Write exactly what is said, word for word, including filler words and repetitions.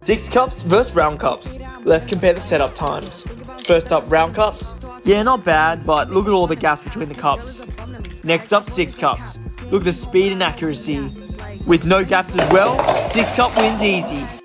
Six cups versus round cups. Let's compare the setup times. First up, round cups. Yeah, not bad, but look at all the gaps between the cups. Next up, six cups. Look at the speed and accuracy. With no gaps as well, six cup wins easy.